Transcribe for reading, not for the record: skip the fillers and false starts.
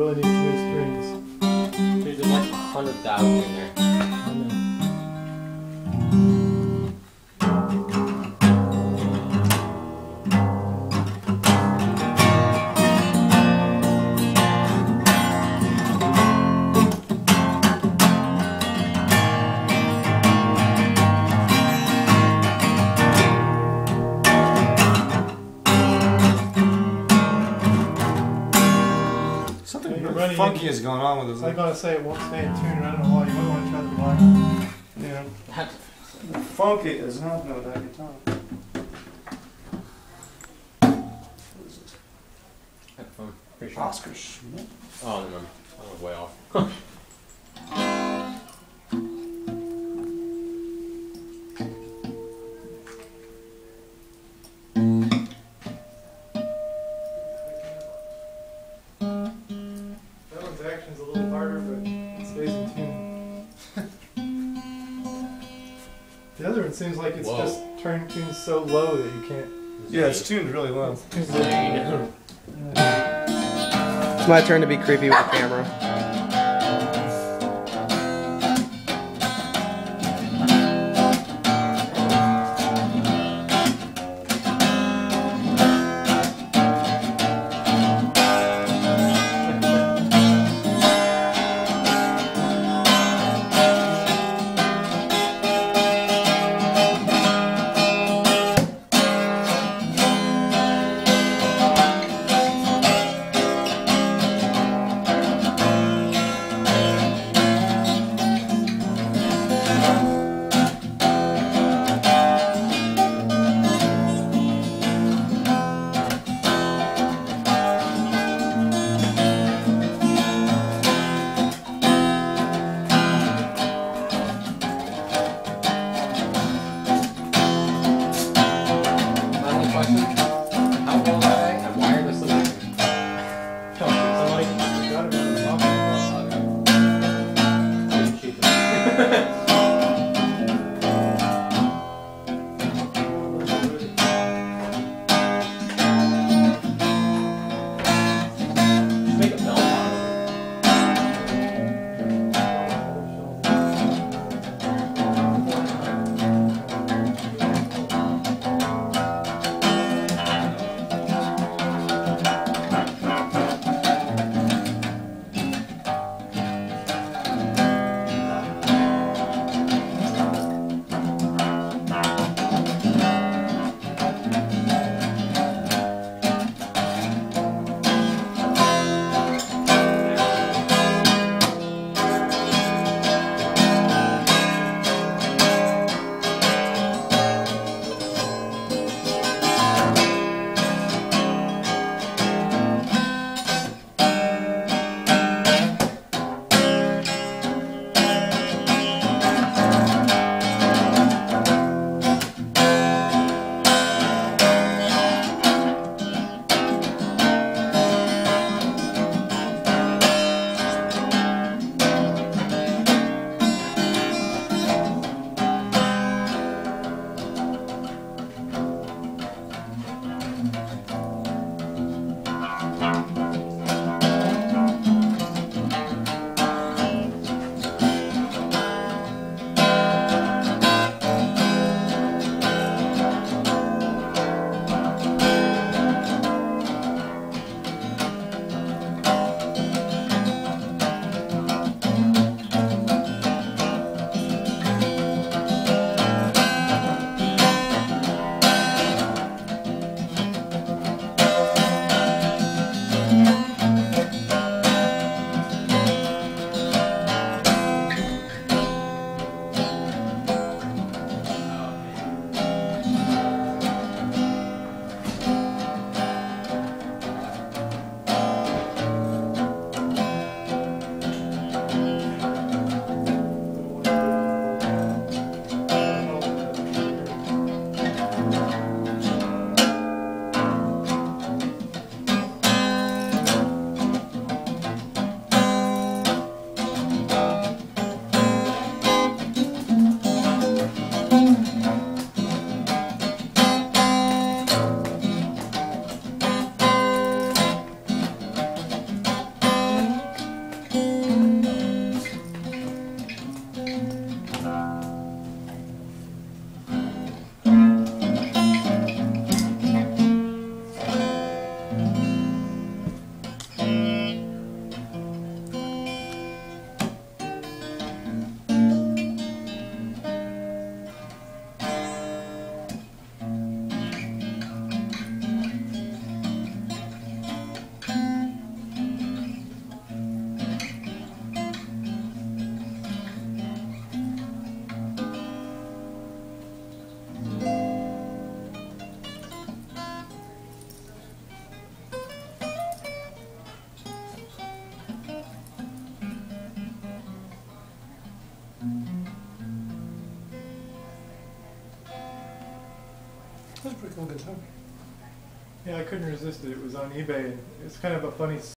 really needs new strings. Dude, there's like 100,000 in there. I know. Something You're really running funky into- is going on with I this. was gonna say it won't stay in tune. I don't know why. You might want to try the black. Yeah. That's Funky is happening with that guitar. headphone. Pretty sure. Oscar Schmidt. Oh, never mind. I was way off. That one's action's a little harder, but it stays in tune. The other one seems like it's Whoa. just tuned so low that you can't. Yeah, it's tuned really well. Zane. It's my turn to be creepy with the camera. That's a pretty cool guitar. Yeah, I couldn't resist it. It was on eBay, and it's kind of a funny